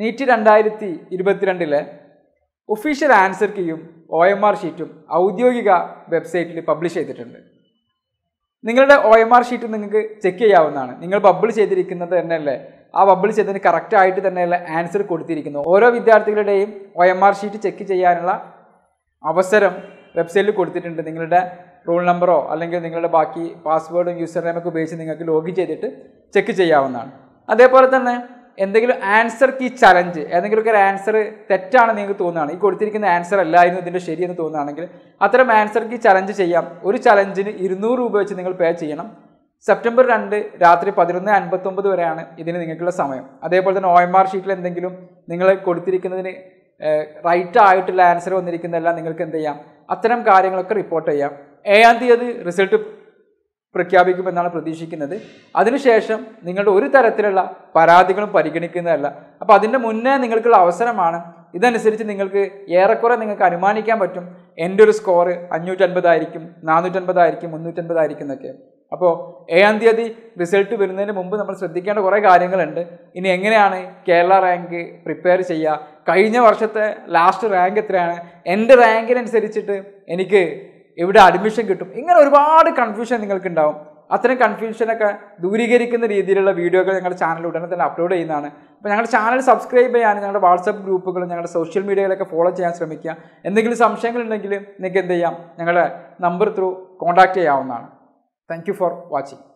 NEET 2022 official answer കീയും OMR ഷീറ്റും ഔദ്യോഗിക വെബ്സൈറ്റിൽ പബ്ലിഷ് ചെയ്തിട്ടുണ്ട്. നിങ്ങളുടെ OMR ഷീറ്റ് നിങ്ങൾക്ക് ചെക്ക് ചെയ്യാവുന്നതാണ്. നിങ്ങൾ ബബിൾ ചെയ്തിരിക്കുന്നത് തന്നെയല്ലേ, ആ ബബിൾ ചെയ്തതിന് കറക്റ്റായിട്ട് തന്നെയല്ല ആൻസർ കൊടുത്തിരിക്കുന്നു. ഓരോ വിദ്യാർത്ഥികളുടെയും OMR ഷീറ്റ് ചെക്ക് ചെയ്യാനുള്ള അവസരം വെബ്സൈറ്റിൽ കൊടുത്തിട്ടുണ്ട്. നിങ്ങളുടെ റോൾ നമ്പറോ അല്ലെങ്കിൽ നിങ്ങളുടെ ബാക്കി പാസ്വേഡും യൂസർ നെയിമൊക്കെ ഉപയോഗിച്ച് നിങ്ങൾക്ക് ലോഗിൻ ചെയ്തിട്ട് ചെക്ക് ചെയ്യാവുന്നതാണ്. അതേപോലെ തന്നെ എന്തെങ്കിലും ആൻസർ കീ ചലഞ്ച്, ഏതെങ്കിലുമൊക്കെ ഒരു ആൻസർ തെറ്റാണെന്ന് നിങ്ങൾക്ക് തോന്നുകയാണ്, ഈ കൊടുത്തിരിക്കുന്ന ആൻസർ അല്ലായിരുന്നു ഇതിൻ്റെ ശരിയെന്ന് തോന്നുകയാണെങ്കിൽ അത്തരം ആൻസർ കീ ചലഞ്ച് ചെയ്യാം. ഒരു ചലഞ്ചിന് 200 രൂപ വെച്ച് നിങ്ങൾ പേ ചെയ്യണം. സെപ്റ്റംബർ 2 രാത്രി 11:59 വരെയാണ് ഇതിന് നിങ്ങൾക്കുള്ള സമയം. അതേപോലെ തന്നെ OMR ഷീറ്റിൽ എന്തെങ്കിലും നിങ്ങൾ കൊടുത്തിരിക്കുന്നതിന് റൈറ്റ് ആയിട്ടുള്ള ആൻസർ വന്നിരിക്കുന്നതെല്ലാം നിങ്ങൾക്ക് എന്ത് ചെയ്യാം, അത്തരം കാര്യങ്ങളൊക്കെ റിപ്പോർട്ട് ചെയ്യാം. 7-ാം തീയതി റിസൾട്ട് പ്രഖ്യാപിക്കുമെന്നാണ് പ്രതീക്ഷിക്കുന്നത്. അതിനുശേഷം നിങ്ങളുടെ ഒരു തരത്തിലുള്ള പരാതികളും പരിഗണിക്കുന്നതല്ല. അപ്പോൾ അതിൻ്റെ മുന്നേ നിങ്ങൾക്കുള്ള അവസരമാണ്. ഇതനുസരിച്ച് നിങ്ങൾക്ക് ഏറെക്കുറെ നിങ്ങൾക്ക് അനുമാനിക്കാൻ പറ്റും എൻ്റെ ഒരു സ്കോർ 550 ആയിരിക്കും, 450 ആയിരിക്കും, 350 ആയിരിക്കും എന്നൊക്കെ. അപ്പോൾ 7-ാം തീയതി റിസൾട്ട് വരുന്നതിന് മുമ്പ് നമ്മൾ ശ്രദ്ധിക്കേണ്ട കുറേ കാര്യങ്ങളുണ്ട്. ഇനി എങ്ങനെയാണ് കേരള റാങ്ക് പ്രിപ്പയർ ചെയ്യുക, കഴിഞ്ഞ വർഷത്തെ ലാസ്റ്റ് റാങ്ക് എത്രയാണ്, എൻ്റെ റാങ്കിനനുസരിച്ചിട്ട് എനിക്ക് എവിടെ അഡ്മിഷൻ കിട്ടും, ഇങ്ങനെ ഒരുപാട് കൺഫ്യൂഷൻ നിങ്ങൾക്ക് ഉണ്ടാവും. അത്തരം കൺഫ്യൂഷനൊക്കെ ദൂരീകരിക്കുന്ന രീതിയിലുള്ള വീഡിയോകൾ ഞങ്ങളുടെ ചാനൽ ഉടനെ തന്നെ അപ്ലോഡ് ചെയ്യുന്നതാണ്. അപ്പോൾ ഞങ്ങളുടെ ചാനൽ സബ്സ്ക്രൈബ് ചെയ്യാൻ ഞങ്ങളുടെ വാട്സപ്പ് ഗ്രൂപ്പുകളും ഞങ്ങളുടെ സോഷ്യൽ മീഡിയയിലൊക്കെ ഫോളോ ചെയ്യാൻ ശ്രമിക്കുക. എന്തെങ്കിലും സംശയങ്ങളുണ്ടെങ്കിൽ നിങ്ങൾക്ക് എന്ത് ചെയ്യാം, ഞങ്ങളുടെ നമ്പർ ത്രൂ കോൺടാക്റ്റ് ചെയ്യാവുന്നതാണ്. Thank you for watching.